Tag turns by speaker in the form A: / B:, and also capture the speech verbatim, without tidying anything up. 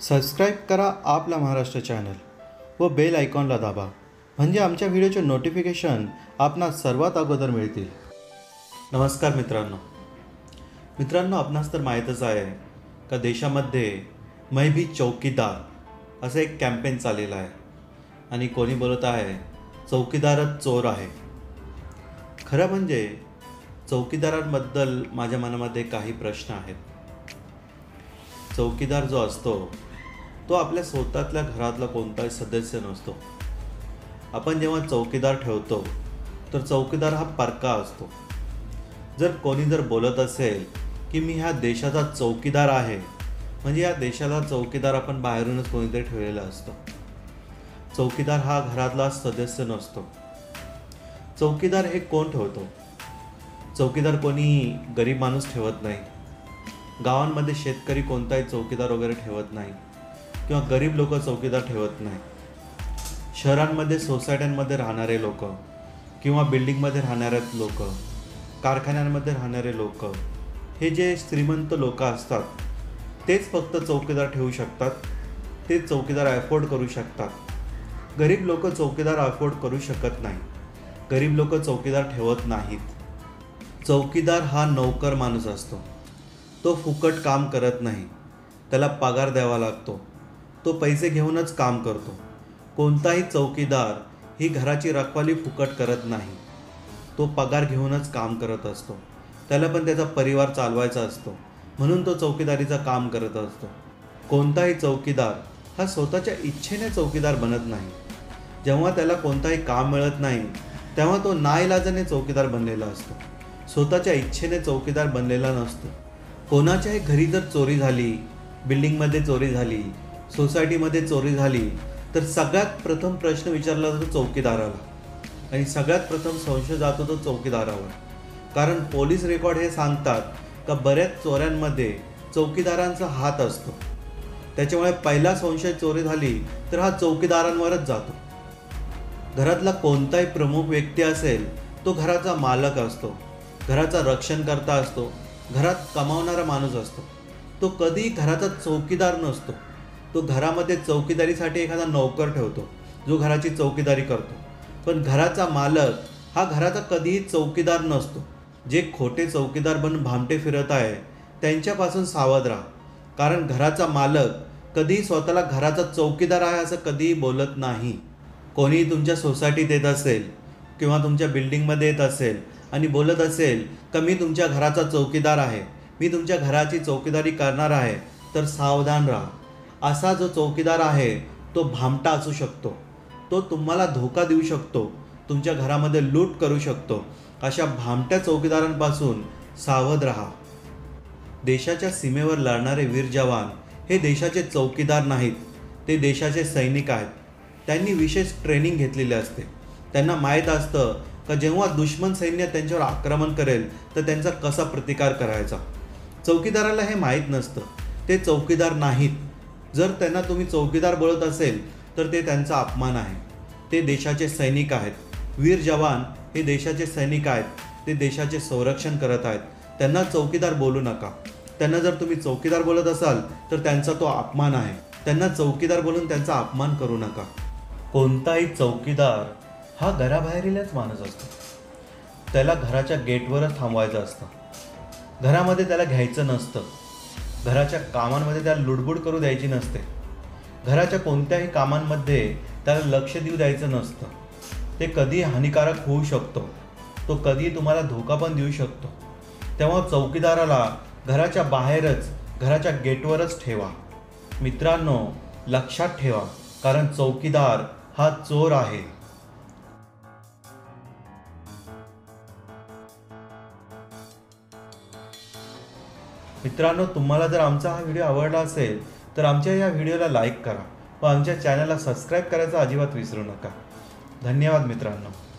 A: Subscribe करा आपला Maharashtra channel व बेल आयकॉनला दाबा, म्हणजे आमच्या व्हिडिओचे नोटिफिकेशन आपणास सर्वात अगोदर मिळतील। नमस्कार मित्रांनो मित्रांनो आपणास तर माहीतच आहे का देशामध्ये मैं भी चौकीदार असे एक कॅम्पेन चाललेला आहे आणि कोणी बोलत आहे चौकीदारच चोर आहे। खरं म्हणजे चौकीदारांबद्दल माझ्या मनामध्ये काही प्रश्न आहेत। चौकीदार जो असतो तो आपल्या स्वतःतल्या घरातला कोणताही सदस्य नसतो। आपण जेव्हा चौकीदार ठेवतो तर चौकीदार हा परका असतो। जर कोणी जर बोलत असेल की मी ह्या देशाचा चौकीदार आहे, म्हणजे या देशाला चौकीदार आपण बाहेरूनच कोणीतरी ठेवलेला असतो। चौकीदार हा घरातला सदस्य नसतो। चौकीदार हे कोण ठेवतो? चौकीदार कोणी गरीब माणूस ठेवत नाही। गावांमध्ये शेतकरी कोणताही चौकीदार वगैरे ठेवत नाही किंवा गरीब लोक चौकीदार ठेवत नाही। शहरांमध्ये सोसायट्यांमध्ये राहणारे लोक किंवा बिल्डिंगमध्ये राहणारे लोक, कारखान्यांमध्ये राहणारे लोक, हे जे श्रीमंत लोक असतात तेच फक्त चौकीदार ठेवू शकतात। ते चौकीदार अफोर्ड करू शकतात। गरीब लोक चौकीदार अफोर्ड करू शकत नाही। गरीब लोक चौकीदार ठेवत नाहीत। चौकीदार हा नौकर माणूस असतो। तो फुकट काम करत नाही, त्याला पगार द्यावा लागतो। तो पैसे घेऊनच काम करतो। कोणताही चौकीदार ही घराची रखवाली फुकट करत नाही। तो पगार घेऊनच काम करत असतो। त्याला पण त्याचा परिवार चालवायचा असतो, म्हणून तो चौकीदारीचं काम करत असतो। कोणताही चौकीदार हा स्वतःच्या इच्छेने चौकीदार बनत नाही। जेव्हा त्याला कोणताही काम मिळत नाही तेव्हा तो नाईलाजाने चौकीदार बनलेला असतो। स्वतःच्या इच्छेने चौकीदार बनलेला नसतो। कोणाच्याही घरी जर चोरी झाली, बिल्डिंगमध्ये चोरी झाली, सोसायटीमध्ये चोरी झाली, तर सगळ्यात प्रथम प्रश्न विचारला जातो चौकीदाराला आणि सगळ्यात प्रथम संशय जातो तो चौकीदारावर। कारण पोलीस रेकॉर्ड हे सांगतात का बऱ्याच चोऱ्यांमध्ये चौकीदारांचा हात असतो। त्याच्यामुळे पहिला संशय चोरी झाली तर हा चौकीदारांवरच जातो। घरातला कोणताही प्रमुख व्यक्ती असेल तो घराचा मालक असतो, घराचा रक्षणकर्ता असतो, घरात कमावणारा माणूस असतो। तो कधीही घराचा चौकीदार नसतो। तो घरामध्ये चौकीदारीसाठी एखादा नौकर ठेवतो जो घराची चौकीदारी करतो, पण घराचा मालक हा घराचा कधीही चौकीदार नसतो। जे खोटे चौकीदार बनून भामटे फिरत आहे त्यांच्यापासून सावध राहा, कारण घराचा मालक कधीही स्वतःला घराचा चौकीदार आहे असं कधीही बोलत नाही। कोणीही तुमच्या सोसायटीत येत असेल किंवा तुमच्या बिल्डिंगमध्ये येत असेल आणि बोलत असेल का मी तुमच्या घराचा चौकीदार आहे, मी तुमच्या घराची चौकीदारी करणार आहे, तर सावधान राहा। असा जो चौकीदार आहे तो भामटा असू शकतो। तो तुम्हाला धोका देऊ शकतो, तुमच्या घरामध्ये लूट करू शकतो। अशा भामट्या चौकीदारांपासून सावध राहा। देशाच्या सीमेवर लढणारे वीर जवान हे देशाचे चौकीदार नाहीत, ते देशाचे सैनिक आहेत। त्यांनी विशेष ट्रेनिंग घेतलेली असते। त्यांना माहीत असतं का जेव्हा दुश्मन सैन्य त्यांच्यावर आक्रमण करेल तर त्यांचा कसा प्रतिकार करायचा। चौकीदाराला हे माहीत नसतं, ते चौकीदार नाहीत। जर त्यांना तुम्ही चौकीदार बोलत असेल तर ते त्यांचा अपमान आहे। ते देशाचे सैनिक आहेत। वीर जवान हे देशाचे सैनिक आहेत। ते देशाचे संरक्षण करत आहेत। त्यांना चौकीदार बोलू नका। त्यांना जर तुम्ही चौकीदार बोलत असाल तर त्यांचा तो अपमान आहे। त्यांना चौकीदार बोलून त्यांचा अपमान करू नका। कोणताही चौकीदार हा घराबाहेरीलच माणूस असतो। त्याला घराच्या गेटवरच थांबवायचं असतं। घरामध्ये त्याला घ्यायचं नसतं। घराच्या कामांमध्ये त्याला लुडबुड करू द्यायची नसते। घराच्या कोणत्याही कामांमध्ये त्याला लक्ष देऊ द्यायचं नसतं। ते कधी हानिकारक होऊ शकतो। तो कधी तुम्हाला धोका पण देऊ शकतो। तेव्हा चौकीदाराला घराच्या बाहेरच, घराच्या गेटवरच ठेवा। मित्रांनो लक्षात ठेवा, कारण चौकीदार हा चोर आहे। मित्रांनो तुम्हाला जर आमचा हा व्हिडिओ आवडला असेल तर आमच्या या व्हिडिओला लाईक करा व आमच्या चॅनलला सबस्क्राईब करायचं अजिबात विसरू नका। धन्यवाद मित्रांनो।